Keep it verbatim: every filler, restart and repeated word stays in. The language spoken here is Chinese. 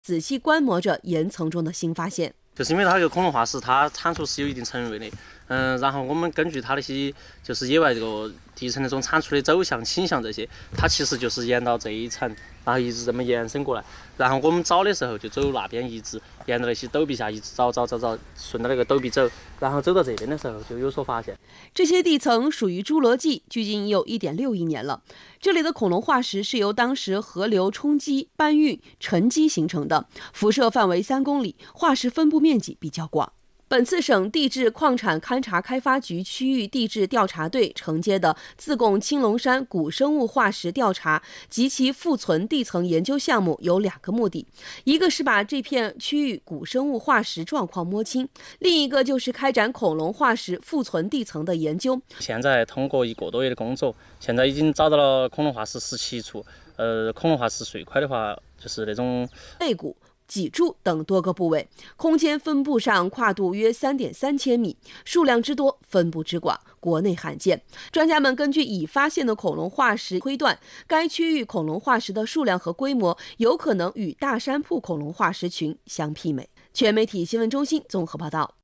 仔细观摩着岩层中的新发现。 就是因为它这个恐龙化石，它产出是有一定成锐的，嗯，然后我们根据它那些就是野外这个地层那种产出的走向、倾向这些，它其实就是沿到这一层，然后一直这么延伸过来。然后我们找的时候就走那边，一直沿着那些陡壁下一直找找找找，顺着那个陡壁走，然后走到这边的时候就有所发现。 这些地层属于侏罗纪，距今已有 一点六亿年了。这里的恐龙化石是由当时河流冲击、搬运、沉积形成的，辐射范围三公里，化石分布面积比较广。本次省地质矿产勘察开发局区域地质调查队承接的自贡青龙山古生物化石调查及其复存地层研究项目有两个目的，一个是把这片区域古生物化石状况摸清，另一个就是开展恐龙化石复存地层的研究。 现在通过一个多月的工作，现在已经找到了恐龙化石十七处。呃，恐龙化石碎块的话，就是那种肋骨、脊柱等多个部位，空间分布上跨度约 三点三千米，数量之多，分布之广，国内罕见。专家们根据已发现的恐龙化石推断，该区域恐龙化石的数量和规模有可能与大山铺恐龙化石群相媲美。全媒体新闻中心综合报道。